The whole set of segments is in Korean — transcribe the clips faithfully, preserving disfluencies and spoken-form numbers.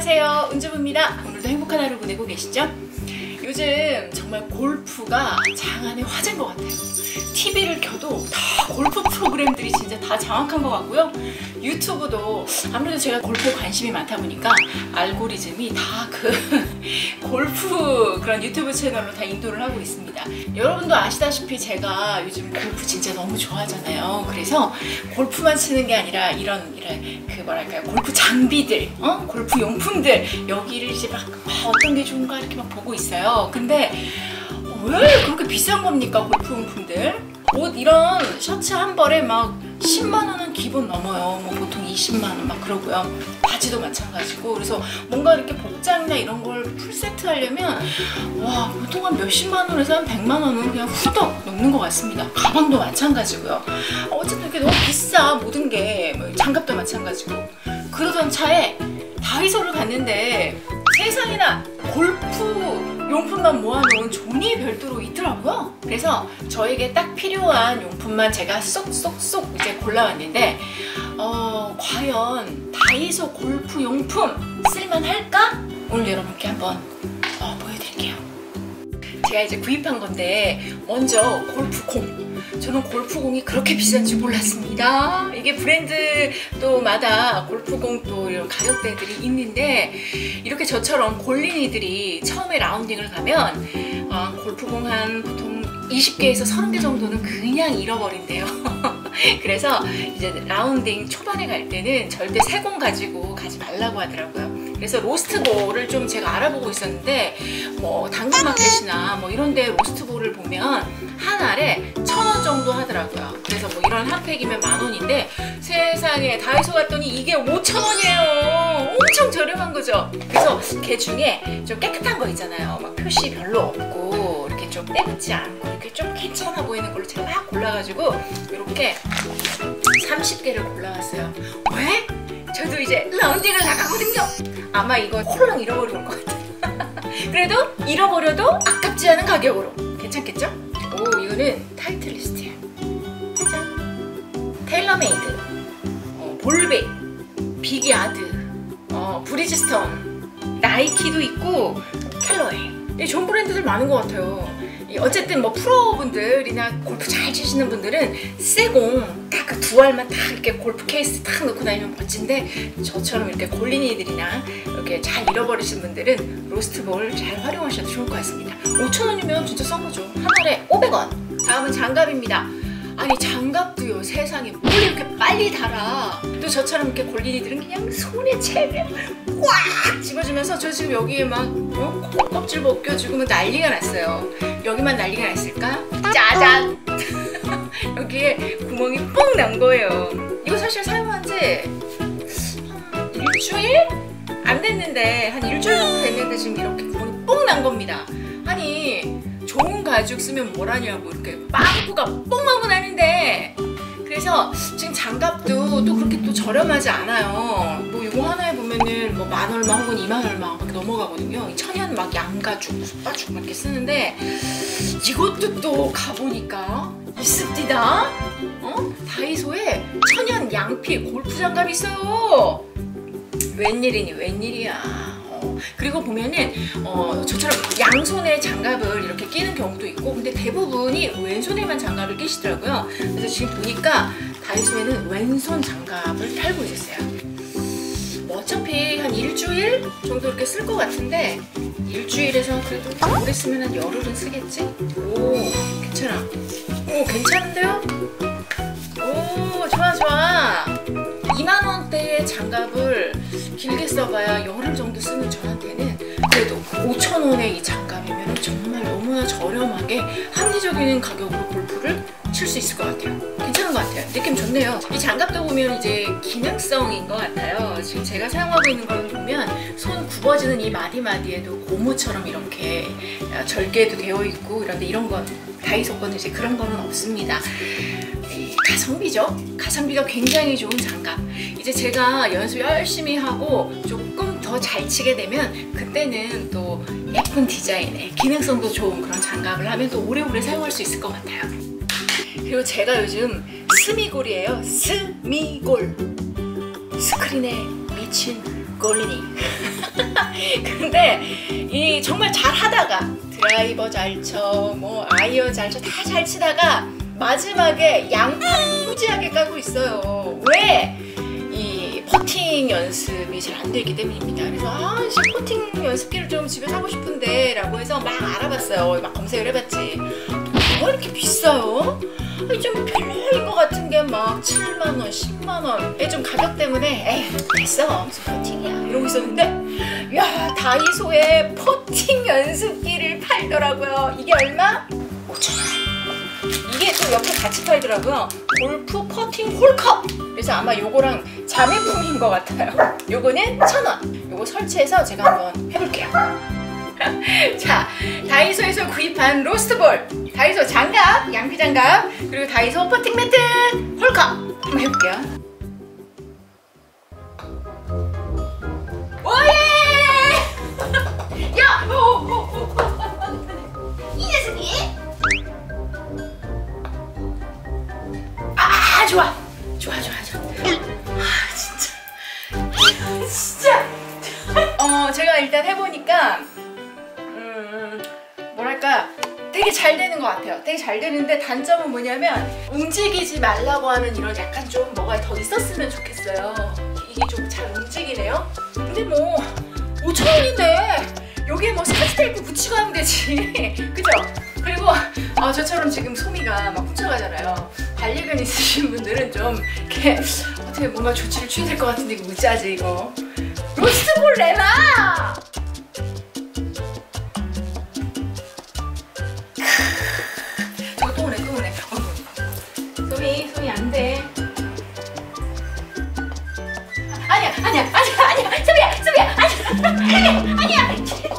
안녕하세요, 은주부입니다. 오늘도 행복한 하루 보내고 계시죠? 요즘 정말 골프가 장안의 화제인 것 같아요. 티비를 켜도 다 골프 프로그램들이 진짜 다 장악한 것 같고요. 유튜브도 아무래도 제가 골프에 관심이 많다 보니까 알고리즘이 다 그 골프 그런 유튜브 채널로 다 인도를 하고 있습니다. 여러분도 아시다시피 제가 요즘 골프 진짜 너무 좋아하잖아요. 그래서 골프만 치는 게 아니라 이런 이런 그 뭐랄까요, 골프 장비들, 어? 골프 용품들 여기를 이제 막 아, 어떤 게 좋은가 이렇게 막 보고 있어요. 근데 왜 그렇게 비싼 겁니까, 골프 용품들? 옷 이런 셔츠 한 벌에 막 십만 원은 기본 넘어요. 뭐 보통 이십만 원 막 그러고요. 바지도 마찬가지고. 그래서 뭔가 이렇게 복장이나 이런 걸 풀세트 하려면 와, 보통 한 몇십만 원에서 한 백만 원은 그냥 후덕 넘는 것 같습니다. 가방도 마찬가지고요. 어쨌든 이렇게 너무 비싸, 모든 게. 뭐 장갑도 마찬가지고. 그러던 차에 다이소를 갔는데 세상에나 골프 용품만 모아놓은 존이 별도로 있더라고요. 그래서 저에게 딱 필요한 용품만 제가 쏙쏙쏙 이제 골라왔는데 어, 과연 다이소 골프 용품 쓸만할까? 오늘 여러분께 한번 어, 보여드릴게요. 제가 이제 구입한 건데 먼저 골프공. 저는 골프공이 그렇게 비싼 줄 몰랐습니다. 이게 브랜드도마다 골프공 또 이런 가격대들이 있는데 이렇게 저처럼 골린이들이 처음에 라운딩을 가면 어, 골프공 한 보통 이십 개에서 서른 개 정도는 그냥 잃어버린대요. 그래서 이제 라운딩 초반에 갈 때는 절대 새 공 가지고 가지 말라고 하더라고요. 그래서 로스트볼을 좀 제가 알아보고 있었는데 뭐 당근마켓이나 뭐 이런데 로스트볼을 보면 한 알에 천 원 정도 하더라고요. 그래서 뭐 이런 한 팩이면 만 원인데 세상에 다이소 갔더니 이게 오천 원이에요. 엄청 저렴한 거죠. 그래서 걔 중에 좀 깨끗한 거 있잖아요. 막 표시 별로 없고 이렇게 좀 때묻지 않고 이렇게 좀 괜찮아 보이는 걸로 제가 막 골라가지고 이렇게 삼십 개를 골라왔어요. 왜? 저도 이제 라운딩을 나가거든요. 아마 이거 홀랑 잃어버리고 올 것 같아요. 그래도 잃어버려도 아깝지 않은 가격으로 괜찮겠죠? 오, 이거는 타이틀리스트야. 짜잔. 테일러메이드, 어, 볼베, 빅야드, 어, 브리지스톤, 나이키도 있고 캘러웨이. 좋은 브랜드들 많은 것 같아요. 어쨌든 뭐 프로분들이나 골프 잘 치시는 분들은 쇠공 딱 그 두 알만 딱 이렇게 골프 케이스 딱 넣고 다니면 멋진데 저처럼 이렇게 골린이들이나 이렇게 잘 잃어버리신 분들은 로스트볼 잘 활용하셔도 좋을 것 같습니다. 오천 원이면 진짜 싼 거죠. 한 알에 오백 원. 다음은 장갑입니다. 아니 장갑도요, 세상에 뭘 이렇게 빨리 달아. 또 저처럼 이렇게 골린이들은 그냥 손에 채면 꽉 집어주면서 저 지금 여기에 막 어? 껍질 벗겨주고 막 난리가 났어요. 여기만 난리가 났을까? 짜잔! 여기에 구멍이 뽕 난 거예요. 이거 사실 사용한 지 한 일주일? 안 됐는데 한 일주일 정도 됐는데 지금 이렇게 구멍이 뽕 난 겁니다. 아니 좋은 가죽 쓰면 뭐라냐고 이렇게 빵꾸가 뽕하고 나는데. 그래서 지금 장갑도 또 그렇게 또 저렴하지 않아요. 뭐 이거 하나에 보면은 뭐 만 얼마 혹은 이만 얼마 막 넘어가거든요. 천연 막 양가죽, 숯가죽 막 이렇게 쓰는데 이것도 또 가보니까 있습니다. 어? 다이소에 천연 양피 골프 장갑이 있어요. 웬일이니 웬일이야. 그리고 보면은 어, 저처럼 양손에 장갑을 이렇게 끼는 경우도 있고 근데 대부분이 왼손에만 장갑을 끼시더라고요. 그래서 지금 보니까 다이소에는 왼손 장갑을 팔고 있었어요. 뭐 어차피 한 일주일 정도 이렇게 쓸 것 같은데 일주일에서 그래도 오래 쓰면 한 열흘은 쓰겠지? 오, 괜찮아. 오, 괜찮은데요? 오, 좋아 좋아. 이만 원대의 장갑을 길게 써봐야 열흘 정도 쓰는 저한테는 그래도 오천 원의 이 장갑이면 정말 너무나 저렴하게 합리적인 가격으로 골프를 칠 수 있을 것 같아요. 괜찮은 것 같아요. 느낌 좋네요. 이 장갑도 보면 이제 기능성인 것 같아요. 지금 제가 사용하고 있는 걸 보면 손 굽어지는 이 마디마디에도 고무처럼 이렇게 절개도 되어 있고 이런데 이런 건 다이소 거는 이제 그런 거는 없습니다. 가성비죠. 가성비가 굉장히 좋은 장갑. 이제 제가 연습 열심히 하고 조금 더 잘 치게 되면 그때는 또 예쁜 디자인에 기능성도 좋은 그런 장갑을 하면 또 오래오래 사용할 수 있을 것 같아요. 그리고 제가 요즘 스미골이에요. 스미골. 스크린에 미친 골린이. 근데 이 정말 잘 하다가 드라이버 잘 쳐, 뭐 아이언 잘 쳐, 다 잘 치다가 마지막에 양판 후지하게 까고 있어요. 왜? 이 퍼팅 연습이 잘 안 되기 때문입니다. 그래서 아, 씨, 퍼팅 연습기를 좀 집에 사고 싶은데 라고 해서 막 알아봤어요. 막 검색을 해봤지. 뭐가 이렇게 비싸요? 아니, 좀 별로인 것 같은 게 막 칠만 원, 십만 원. 좀 가격 때문에 에이 됐어, 무슨 퍼팅이야 이러고 있었는데, 야, 다이소에 퍼팅 연습기를 팔더라고요. 이게 얼마? 오천 원. 이게 또 옆에 같이 팔더라고요. 골프 퍼팅 홀컵. 그래서 아마 요거랑 자매품인 것 같아요. 요거는 천 원. 요거 설치해서 제가 한번 해볼게요. 자, 다이소에서 구입한 로스트볼, 다이소 장갑, 양피 장갑, 그리고 다이소 퍼팅 매트 홀컵 한번 해볼게요. 오예! 야! 오, 오, 오. 이 녀석이? 아, 좋아! 좋아, 좋아, 좋아. 아, 진짜. 진짜. 어, 제가 일단 해보니까 음, 뭐랄까, 되게 잘 되는 것 같아요. 되게 잘 되는데 단점은 뭐냐면 움직이지 말라고 하는 이런 약간 좀 뭐가 더 있었으면 좋겠어요. 이게 좀 잘 움직이네요. 근데 뭐 오천 원인데 여기에 뭐 스카치테이프 붙이고 하면 되지. 그죠? 그리고 어, 저처럼 지금 소미가 막 훔쳐가잖아요. 반려견 있으신 분들은 좀 이렇게 어떻게 뭔가 조치를 취해야 될 것 같은데 이거 무짜지 이거. 로스트볼 내놔! 저거 또 오네 또 오네. 소미 소미 안 돼. 아니야 아니야 아니야 아니야 소미야 소미야 아니야 아니야.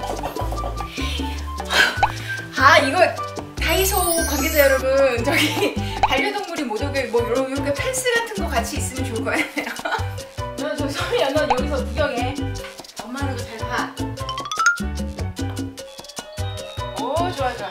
아, 이거 다이소 관계자 여러분, 저기 반려동물이 못 오게 뭐 이런 이렇게 펜스 같은 거 같이 있으면 좋을 거예요. 너 저 소미야, 너 여기서 구경해. 엄마 하는 거 잘 봐. 오, 좋아 좋아.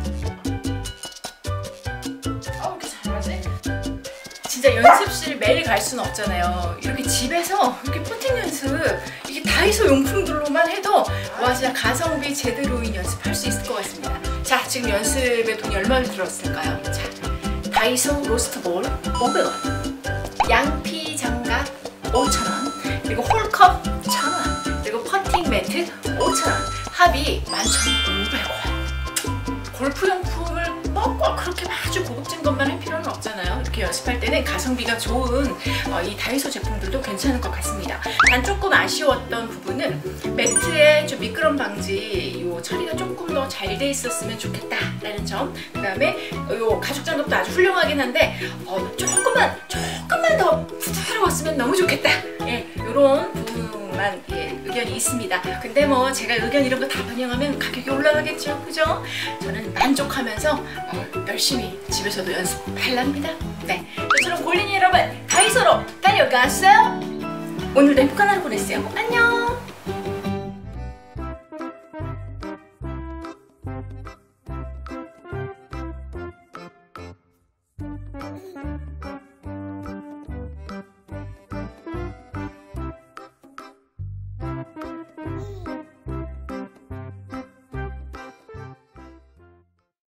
어, 이렇게 잘하네. 진짜 연습실 매일 갈 수는 없잖아요. 이렇게 집에서 이렇게 퍼팅 연습, 이게 다이소 용품들로만 해도 와, 진짜 가성비 제대로인 연습할 수 있을 것 같습니다. 자, 지금 연습에 돈이 얼마나 들었을까요? 자, 다이소 로스트볼 오백 원, 양피 장갑 오천 원, 그리고 홀컵 천 원, 그리고 퍼팅 매트 오천 원, 합이 만 천오백 원. 골프용품을 뭐 꼭 그렇게 아주 고급진 것만 할 필요는 없잖아요. 이렇게 연습할 때는 가성비가 좋은 어, 이 다이소 제품들도 괜찮을 것 같습니다. 단 조금 아쉬웠던 부분은 매트의 좀 미끄럼 방지 요 처리가 조금 더 잘 돼 있었으면 좋겠다라는 점. 그 다음에 요 가죽 장갑도 아주 훌륭하긴 한데 어, 조금만 조금만 더 부드러웠으면 너무 좋겠다. 예, 요런 부분만 예, 의견이 있습니다. 근데 뭐 제가 의견 이런 거 다 반영하면 가격이 올라가겠죠, 그죠? 저는 만족하면서 어, 열심히 집에서도 연습하랍니다. 네, 저처럼 골린이 여러분 다이소로 달려갔어요. 오늘도 행복한 하루 보내세요. 안녕.